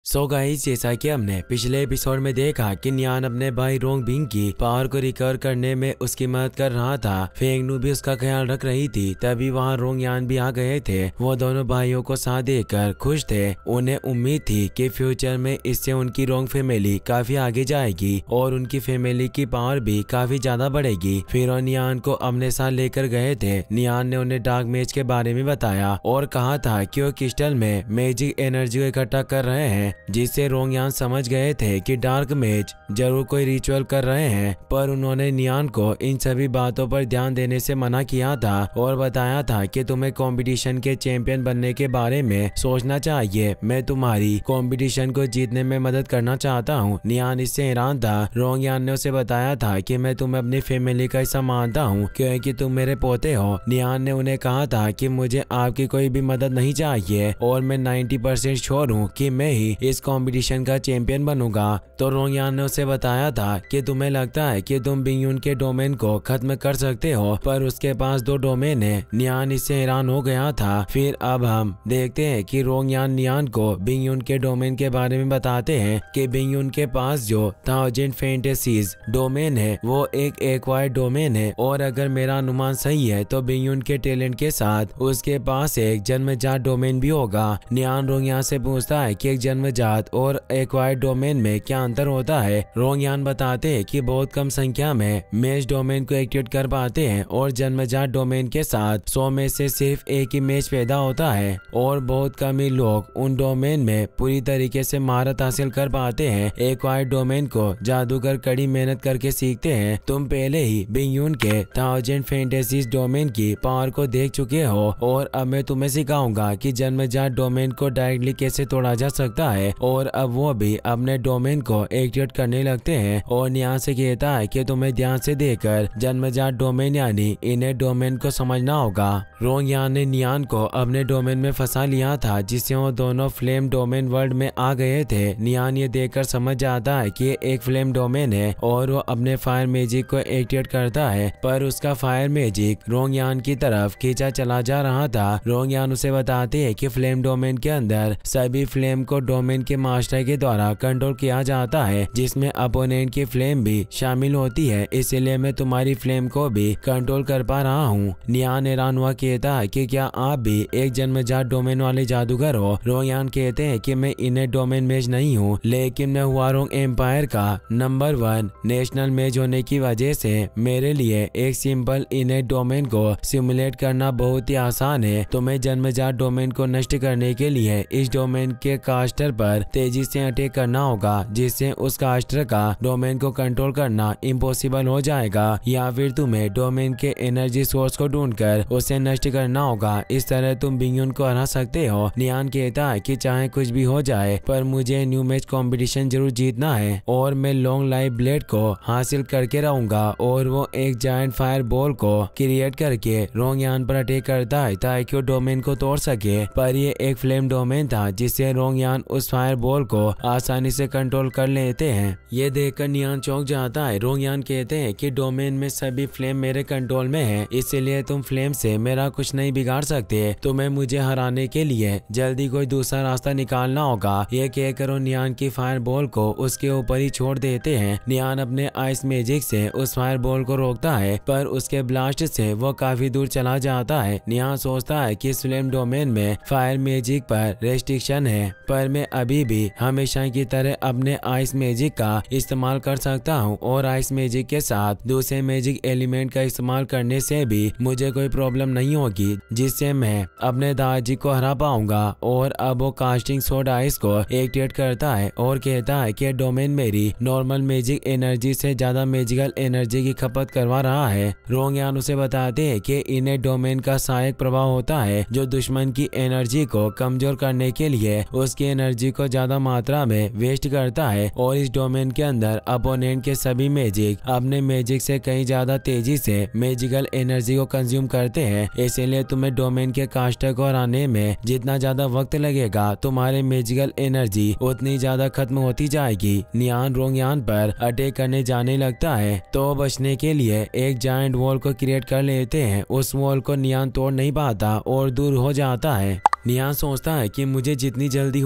So guys, जैसा कि हमने पिछले एपिसोड में देखा कि नियान अपने भाई रोंग बिंग की पावर को रिकवर करने में उसकी मदद कर रहा था। फेंग नू भी उसका ख्याल रख रही थी। तभी वहाँ रोंग यान भी आ गए थे। वो दोनों भाइयों को साथ देकर खुश थे। उन्हें उम्मीद थी कि फ्यूचर में इससे उनकी रोंग फैमिली काफी आगे जाएगी और उनकी फैमिली की पावर भी काफी ज्यादा बढ़ेगी। फिर वो नियान को अपने साथ लेकर गए थे। नियान ने उन्हें डार्क मेज के बारे में बताया और कहा था कि वो क्रिस्टल में मैजिक एनर्जी को इकट्ठा कर रहे हैं, जिससे रोंगयान समझ गए थे कि डार्क मेज जरूर कोई रिचुअल कर रहे हैं। पर उन्होंने नियान को इन सभी बातों पर ध्यान देने से मना किया था और बताया था कि तुम्हें कंपटीशन के चैंपियन बनने के बारे में सोचना चाहिए। मैं तुम्हारी कंपटीशन को जीतने में मदद करना चाहता हूँ। नियान इससे हैरान था। रोंगयान ने उसे बताया था कि मैं तुम्हें अपनी फैमिली का हिस्सा मानता हूँ क्योंकि तुम मेरे पोते हो। नियान ने उन्हें कहा था कि मुझे आपकी कोई भी मदद नहीं चाहिए और मैं 90% श्योर हूँ कि मैं ही इस कंपटीशन का चैंपियन बनूंगा। तो रोंगयान ने उसे बताया था कि तुम्हें लगता है कि तुम बिंगयुन के डोमेन को खत्म कर सकते हो, पर उसके पास 2 डोमेन है। नियान इससे हैरान हो गया था। फिर अब हम देखते हैं कि रोंगयान नियान को बिंगयुन के डोमेन के बारे में बताते हैं कि बिंगयुन के पास जो 1000 फैंटेसीज डोमेन है वो एक एक्वायर्ड डोमेन है और अगर मेरा अनुमान सही है तो बिंगयुन के टैलेंट के साथ उसके पास एक जन्मजात डोमेन भी होगा। नियान रोंगयान से पूछता है कि एक जन्मजात और एक्वायर्ड डोमेन में क्या अंतर होता है। रोंगयान बताते हैं कि बहुत कम संख्या में मेज डोमेन को एक्टिवेट कर पाते हैं और जन्मजात डोमेन के साथ 100 में से सिर्फ एक ही मेज पैदा होता है और बहुत कम ही लोग उन डोमेन में पूरी तरीके से महारत हासिल कर पाते हैं। एक्वायर्ड डोमेन को जादूगर कड़ी मेहनत करके सीखते हैं। तुम पहले ही बिंगयुन के 1000 फैंटेसीज डोमेन की पावर को देख चुके हो और अब मैं तुम्हें सिखाऊंगा कि जन्मजात डोमेन को डायरेक्टली कैसे तोड़ा जा सकता है। और अब वो भी अपने डोमेन को एक्टिवेट करने लगते हैं और नियान से कहता है कि तुम्हें ध्यान से देखकर जन्मजात डोमेन यानी इन्हें डोमेन को समझना होगा। रोंगयान ने नियान को अपने डोमेन में फंसा लिया था, जिससे वो दोनों फ्लेम डोमेन वर्ल्ड में आ गए थे। नियान ये देखकर समझ जाता है कि एक फ्लेम डोमेन है और वो अपने फायर मैजिक को एक्टिवेट करता है, पर उसका फायर मैजिक रोंगयान की तरफ खींचा चला जा रहा था। रोंगयान उसे बताते हैं कि फ्लेम डोमेन के अंदर सभी फ्लेम को डोमेन के मास्टर के द्वारा कंट्रोल किया जाता है, जिसमें अपोनेंट की फ्लेम भी शामिल होती है, इसलिए मैं तुम्हारी फ्लेम को भी कंट्रोल कर पा रहा हूँ। नियान हैरान हुआ कहता है कि क्या आप भी एक जन्मजात डोमेन वाले जादूगर हो। रोंगयान कहते हैं कि मैं इन्हें डोमेन मेज नहीं हूँ, लेकिन मैं हुआरोंग एम्पायर का नंबर 1 नेशनल मेज होने की वजह से मेरे लिए एक सिंपल इन्हें डोमेन को सिमुलेट करना बहुत ही आसान है। तुम्हें जन्मजात डोमेन को नष्ट करने के लिए इस डोमेन के कास्टर पर तेजी से अटैक करना होगा, जिससे उस कास्टर का डोमेन को कंट्रोल करना इम्पॉसिबल हो जाएगा, या फिर तुम्हें डोमेन के एनर्जी सोर्स को ढूंढकर उसे नष्ट करना होगा। इस तरह तुम बिंगयुन को हरा सकते हो। नियान कहता है कि चाहे कुछ भी हो जाए पर मुझे न्यू मैच कंपटीशन जरूर जीतना है और मैं लॉन्ग लाइफ ब्लेड को हासिल करके रहूंगा। और वो एक जायंट फायर बॉल को क्रिएट करके रोंगयान पर अटैक करता है ताकि वो डोमेन को तोड़ सके, पर ये एक फ्लेम डोमेन था जिससे रोंगयान उस फायर बॉल को आसानी से कंट्रोल कर लेते हैं। ये देखकर नियान चौंक जाता है। रोंगयान कहते हैं कि डोमेन में सभी फ्लेम मेरे कंट्रोल में है, इसलिए तुम फ्लेम से मेरा कुछ नहीं बिगाड़ सकते। तुम्हें मुझे हराने के लिए जल्दी कोई दूसरा रास्ता निकालना होगा। ये कहकर नियान की फायर बॉल को उसके ऊपर ही छोड़ देते हैं। नियान अपने आइस मैजिक से उस फायर बॉल को रोकता है, पर उसके ब्लास्ट से वो काफी दूर चला जाता है। नियान सोचता है कि इस फ्लेम डोमेन में फायर मैजिक पर रेस्ट्रिक्शन है, पर मैं अभी भी हमेशा की तरह अपने आइस मैजिक का इस्तेमाल कर सकता हूँ और आइस मैजिक के साथ दूसरे मैजिक एलिमेंट का इस्तेमाल करने से भी मुझे कोई प्रॉब्लम नहीं होगी, जिससे मैं अपने दादाजी को हरा पाऊंगा। और अब वो कास्टिंग सोड आइस को एक्टिवेट करता है और कहता है कि डोमेन मेरी नॉर्मल मैजिक एनर्जी से ज्यादा मैजिकल एनर्जी की खपत करवा रहा है। रोंगयान उसे बताते हैं कि इन्हें डोमेन का सहायक प्रभाव होता है जो दुश्मन की एनर्जी को कमजोर करने के लिए उसकी एनर्जी को ज्यादा मात्रा में वेस्ट करता है, और इस डोमेन के अंदर अपोनेंट के सभी मैजिक अपने मैजिक से कहीं ज्यादा तेजी से मैजिकल एनर्जी को कंज्यूम करते हैं। इसीलिए तुम्हें डोमेन के कास्टर को हराने में जितना ज्यादा वक्त लगेगा, तुम्हारे मैजिकल एनर्जी उतनी ज्यादा खत्म होती जाएगी। नियान रोंगयान पर अटैक करने जाने लगता है, तो बचने के लिए एक जायंट वॉल को क्रिएट कर लेते हैं। उस वॉल को नियान तोड़ नहीं पाता और दूर हो जाता है। नियान सोचता है कि मुझे जितनी जल्दी हो सके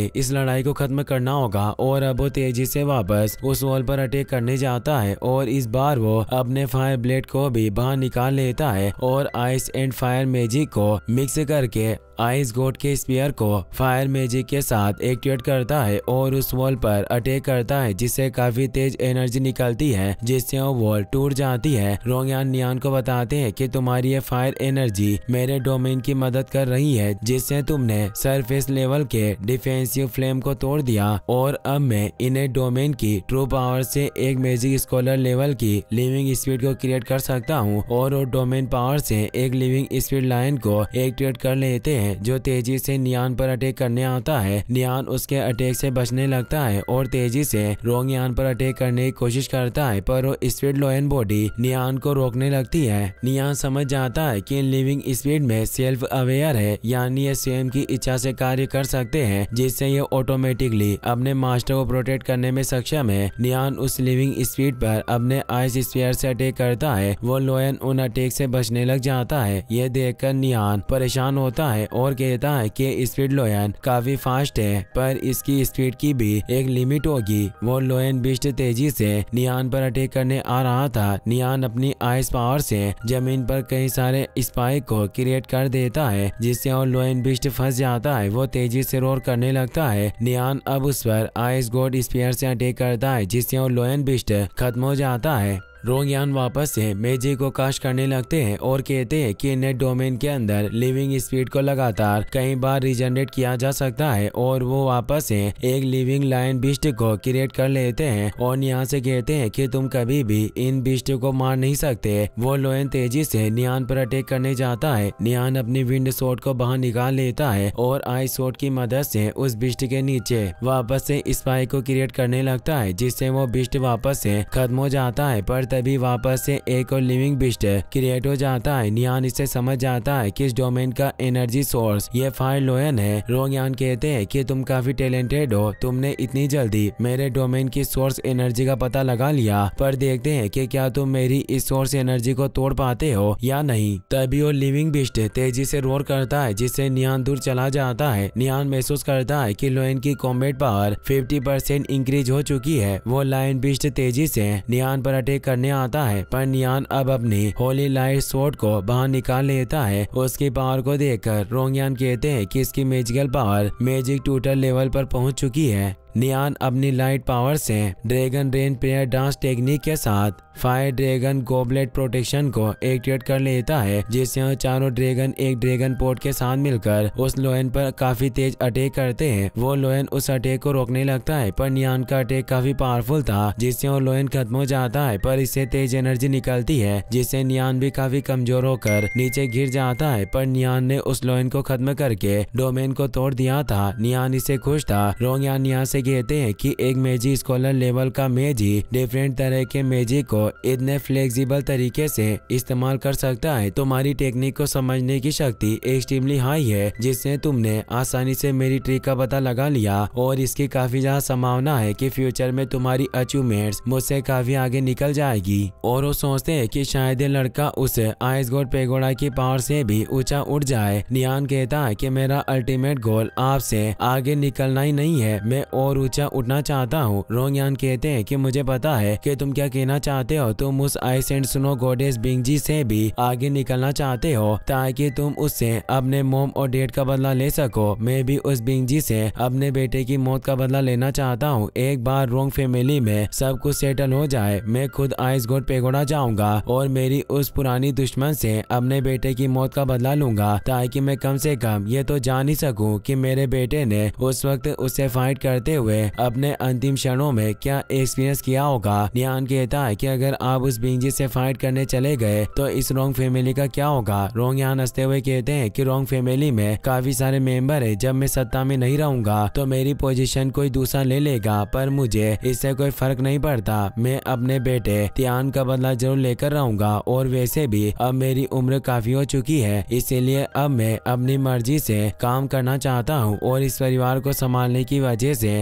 इस लड़ाई को खत्म करना होगा। और अब वो तेजी से वापस उस वॉल पर अटैक करने जाता है और इस बार वो अपने फायर ब्लेड को भी बाहर निकाल लेता है और आइस एंड फायर मैजिक को मिक्स करके आइस गॉड के स्पीयर को फायर मैजिक के साथ एक्टिवेट करता है और उस वॉल पर अटैक करता है, जिससे काफी तेज एनर्जी निकलती है, जिससे वो वॉल टूट जाती है। रोंगयान नियान को बताते हैं कि तुम्हारी ये फायर एनर्जी मेरे डोमेन की मदद कर रही है, जिससे तुमने सरफेस लेवल के डिफेंसिव फ्लेम को तोड़ दिया और अब मैं इन्हें डोमेन की ट्रू पावर से एक मैजिक स्कॉलर लेवल की लिविंग स्पीड को क्रिएट कर सकता हूँ और वो डोमेन पावर से एक लिविंग स्पीड लाइन को एक्टिवेट कर लेते हैं, जो तेजी से नियान पर अटैक करने आता है। नियान उसके अटैक से बचने लगता है और तेजी से रोंगयान पर अटैक करने की कोशिश करता है, पर वो स्पीड लोएन बॉडी नियान को रोकने लगती है। नियान समझ जाता है कि लिविंग स्पीड में सेल्फ अवेयर है, यानी ये स्वयं की इच्छा से कार्य कर सकते हैं, जिससे ये ऑटोमेटिकली अपने मास्टर को प्रोटेक्ट करने में सक्षम है। नियान उस लिविंग स्पीड पर अपने आइस स्फीयर से अटैक करता है। वो लोएन उन अटैक से बचने लग जाता है। यह देखकर नियान परेशान होता है और कहता है कि स्पीड लोएन काफी फास्ट है, पर इसकी स्पीड की भी एक लिमिट होगी। वो लोएन बिस्ट तेजी से नियान पर अटैक करने आ रहा था। नियान अपनी आइस पावर से जमीन पर कई सारे स्पाइक को क्रिएट कर देता है, जिससे वो लोएन बिस्ट फंस जाता है। वो तेजी से रोर करने लगता है। नियान अब उस पर आइस गॉड स्पीयर से अटैक करता है, जिससे वो लोएन बिस्ट खत्म हो जाता है। रोंगयान वापस से मैजिक को कास्ट करने लगते हैं और कहते हैं कि नेट डोमेन के अंदर लिविंग स्पीड को लगातार कई बार रिजनरेट किया जा सकता है और वो वापस से एक लिविंग लायन बीस्ट को क्रिएट कर लेते हैं और यहाँ से कहते हैं कि तुम कभी भी इन बीस्ट को मार नहीं सकते। वो लोएन तेजी से नियान पर अटैक करने जाता है। नियान अपनी विंड शॉट को बाहर निकाल लेता है और आइस शॉट की मदद से उस बीस्ट के नीचे वापस से स्पाइक को क्रिएट करने लगता है, जिससे वो बीस्ट वापस से खत्म हो जाता है। पर तभी वापस से एक और लिविंग बीस्ट क्रिएट हो जाता है। नियान इससे समझ जाता है कि इस डोमेन का एनर्जी सोर्स ये फायर लोएन है। रोंगयान कहते हैं कि तुम काफी टैलेंटेड हो, तुमने इतनी जल्दी मेरे डोमेन की सोर्स एनर्जी का पता लगा लिया, पर देखते हैं कि क्या तुम मेरी इस सोर्स एनर्जी को तोड़ पाते हो या नहीं। तभी वो लिविंग बीस्ट तेजी से रोर करता है, जिससे नियान दूर चला जाता है। नियान महसूस करता है कि लोएन की कॉम्बैट पावर 50% इंक्रीज हो चुकी है। वो लायन बीस्ट तेजी से नियान पर अटैक करने आता है, पर नियान अब अपनी होली लाइट स्वॉर्ड को बाहर निकाल लेता है। उसकी पावर को देखकर रोंगयान कहते हैं कि इसकी magical power magic tutor level पर पहुंच चुकी है। नियान अपनी लाइट पावर से dragon rain prayer dance technique के साथ फायर ड्रैगन गोबलेट प्रोटेक्शन को एक्टिवेट कर लेता है, जिससे वो चारों ड्रैगन एक ड्रैगन पोर्ट के साथ मिलकर उस लोएन पर काफी तेज अटैक करते हैं। वो लोएन उस अटैक को रोकने लगता है, पर नियान का अटैक काफी पावरफुल था, जिससे वो लोएन खत्म हो जाता है। पर इससे तेज एनर्जी निकलती है, जिससे नियान भी काफी कमजोर होकर नीचे गिर जाता है। पर नियान ने उस लोएन को खत्म करके डोमेन को तोड़ दिया था। नियान इससे खुश था। रोंगयान नियान से कहते हैं कि एक मैजिक स्कॉलर लेवल का मेज ही डिफरेंट तरह के मैजिक को इतने फ्लेक्सिबल तरीके से इस्तेमाल कर सकता है। तुम्हारी टेक्निक को समझने की शक्ति एक्सट्रीमली हाई है, जिससे तुमने आसानी से मेरी ट्रिक का पता लगा लिया और इसकी काफी ज्यादा संभावना है कि फ्यूचर में तुम्हारी अचीवमेंट्स मुझसे काफी आगे निकल जाएगी। और वो सोचते हैं कि शायद ये लड़का उस आइस गॉड पेगोडा की पावर से भी ऊंचा उठ जाए। नियान कहता है कि मेरा अल्टीमेट गोल आपसे आगे निकलना ही नहीं है, मैं और ऊंचा उठना चाहता हूँ। रोंगयान कहते हैं कि मुझे पता है कि तुम क्या कहना चाहते हो। तुम उस ice and snow goddess Bingji से भी आगे निकलना चाहते हो, ताकि तुम उससे अपने मॉम और डैड का बदला ले सको। मैं भी उस बिंगजी से अपने बेटे की मौत का बदला लेना चाहता हूँ। एक बार रोंग फैमिली में सब कुछ सेटल हो जाए, मैं खुद आइस गॉड पेगोडा जाऊंगा और मेरी उस पुरानी दुश्मन से अपने बेटे की मौत का बदला लूंगा, ताकि मैं कम से कम ये तो जान ही सकूं कि मेरे बेटे ने उस वक्त उससे फाइट करते हुए अपने अंतिम क्षणों में क्या एक्सपीरियंस किया होगा। नियान कहता है कि अगर आप उस बिंगजी से फाइट करने चले गए तो इस रोंग फैमिली का क्या होगा। रोंगयान हंसते हुए कहते हैं कि रोंग फैमिली में काफी सारे मेंबर है, जब मैं सत्ता में नहीं रहूंगा तो मेरी पोजीशन कोई दूसरा ले लेगा, पर मुझे इससे कोई फर्क नहीं पड़ता। मैं अपने बेटे तियान का बदला जरूर लेकर रहूंगा और वैसे भी अब मेरी उम्र काफी हो चुकी है, इसीलिए अब मैं अपनी मर्जी से काम करना चाहता हूँ और इस परिवार को संभालने की वजह से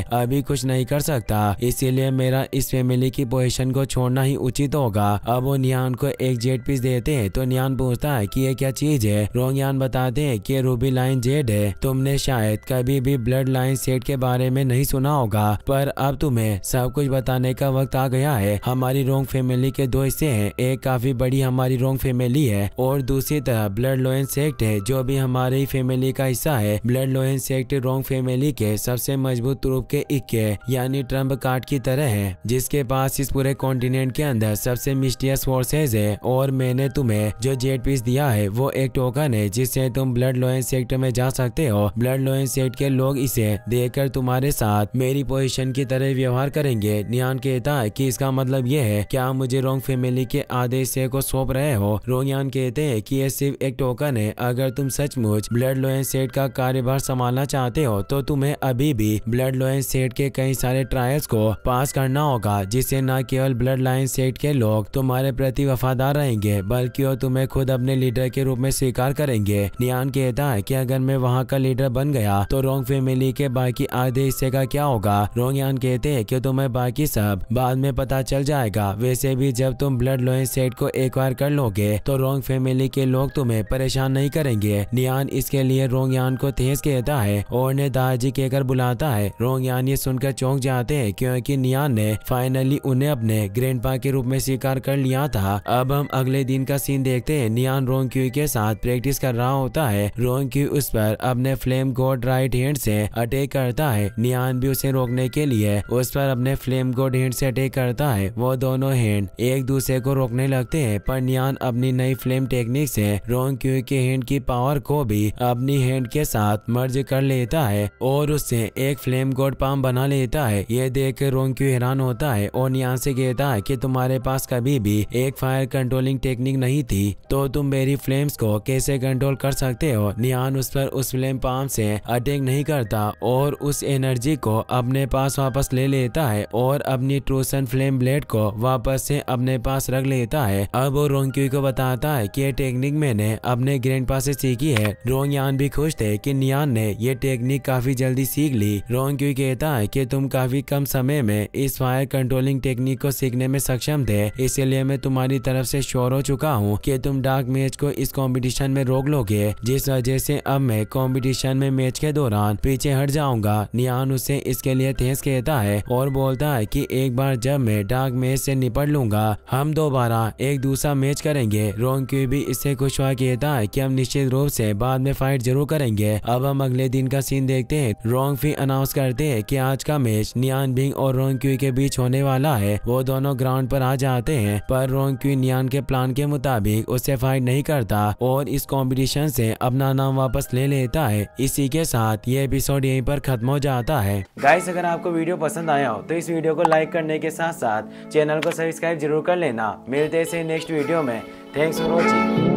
अभी कुछ नहीं कर सकता, इसीलिए मेरा इस फैमिली की पोजीशन को छोड़ना ही उचित होगा। अब वो नियान को एक जेड पीस देते हैं तो नियान पूछता है कि ये क्या चीज है। रोंगयान बताते हैं कि रूबी लाइन जेड है। तुमने शायद कभी भी ब्लड लाइन सेट के बारे में नहीं सुना होगा, पर अब तुम्हें सब कुछ बताने का वक्त आ गया है। हमारी रोंग फैमिली के दो हिस्से हैं, एक काफी बड़ी हमारी रोंग फैमिली है और दूसरी तरफ ब्लड लोयन सेक्ट है जो भी हमारी फैमिली का हिस्सा है। Blood lion sect Rong family के सबसे मजबूत रूप के इक्के यानी ट्रम्प कार्ड की तरह है, जिसके पास इस पूरे कॉन्टिनेंट के अंदर सबसे मिस्टीरियस फोर्सेज है। और मैंने तुम्हें जो जेड पीस दिया है वो एक टोकन है जिससे तुम ब्लड लोयन सेक्ट में जा सकते हो। ब्लड लोयन सेक्ट के लोग इसे देखकर तुम्हारे साथ मेरी पोजीशन की तरह व्यवहार करेंगे। नियान कहता है कि इसका मतलब ये है क्या मुझे रोंग फैमिली के आधे हिस्से को सौंप रहे हो। रोंगयान कहते हैं कि ये सिर्फ एक टोकन है, अगर तुम सचमुच ब्लड लोयन सेट का कार्यभार संभालना चाहते हो तो तुम्हें अभी भी ब्लड लोयन सेट के कई सारे ट्रायल्स को पास करना होगा, जिससे न केवल ब्लड लाइन सेट के लोग तुम्हारे प्रति वफादार रहेंगे बल्कि वो तुम्हें खुद अपने लीडर के रूप में स्वीकार करेंगे। नियान कहता है कि अगर मैं वहाँ का लीडर बन गया तो रोंग फैमिली के बाकी आधे हिस्से का क्या होगा। रोंगयान कहते हैं कि तुम्हें बाकी सब बाद में पता चल जाएगा। वैसे भी जब तुम ब्लड लोयन सेट को एक्वायर कर लोगे तो रोंग फैमिली के लोग तुम्हें परेशान नहीं करेंगे। नियान इसके लिए रोंगयान को तेज कहता है और ने दादाजी कहकर बुलाता है। रोंगयान ये सुनकर चौंक जाते हैं क्योंकि नियान ने फाइनली उन्हें अपने ग्रैंडपा के रूप में स्वीकार कर लिया था। अब हम अगले दिन का सीन देखते हैं। नियान रोंगक्यू के साथ प्रैक्टिस कर रहा होता है। रोंगक्यू उस पर अपने फ्लेम गॉड राइट हैंड से अटैक करता है। नियान भी उसे रोकने के लिए उस पर अपने फ्लेम गॉड हैंड से अटैक करता है। वो दोनों हैंड एक दूसरे को रोकने लगते हैं, पर नियान अपनी नई फ्लेम टेक्निक से रोंगक्यू के हैंड की पावर को भी अपनी हैंड के साथ मर्ज कर लेता है और उससे एक फ्लेम गॉड पाम बना लेता है। ये देख कर रोंगक्यू हैरान होता है और नियान से कहता है कि तुम्हारे पास कभी भी एक फायर कंट्रोलिंग टेक्निक नहीं थी, तो तुम मेरी फ्लेम्स को कैसे कंट्रोल कर सकते हो। नियान उस पर उस फ्लेम पाम से अटैक नहीं करता और उस एनर्जी को अपने पास वापस ले लेता है और अपनी ट्रूसन फ्लेम ब्लेड को वापस से अपने पास रख लेता है। अब वो रोंगक्यू को बताता है कि ये टेक्निक मैंने अपने ग्रैंडपा से सीखी है। रोंगयान भी खुश थे कि नियान ने ये टेक्निक काफी जल्दी सीख ली। रोंगक्यू कहता है कि तुम काफी कम समय में इस फायर कंट्रोलिंग टेक्निक को सीखने में सक्षम थे, इसलिए मैं तुम्हारी तरफ से श्योर हो चुका हूँ कि तुम डार्क मैच को इस कंपटीशन में रोक लोगे, जिस वजह से अब मैं कंपटीशन में मैच के दौरान पीछे हट जाऊंगा। नियान उसे इसके लिए थैंक्स कहता है और बोलता है कि एक बार जब मैं डार्क मैच से निपट लूंगा हम दोबारा एक दूसरा मैच करेंगे। रोंगक्यू भी इससे खुश हुआ कहता है कि हम निश्चित रूप से बाद में फाइट जरूर करेंगे। अब हम अगले दिन का सीन देखते हैं। रोंगफी अनाउंस करते हैं कि आज का मैच नियान बिंग और रोंगक्यू के बीच होने वाला है। वो दोनों ग्राउंड पर आ जाते हैं, पर रोंगक्यू नियान के प्लान के मुताबिक उससे फाइट नहीं करता और इस कंपटीशन से अपना नाम वापस ले लेता है। इसी के साथ ये एपिसोड यहीं पर खत्म हो जाता है। गाइस, अगर आपको वीडियो पसंद आया हो तो इस वीडियो को लाइक करने के साथ साथ चैनल को सब्सक्राइब जरूर कर लेना। मिलते हैं नेक्स्ट वीडियो में। Thanks for watching.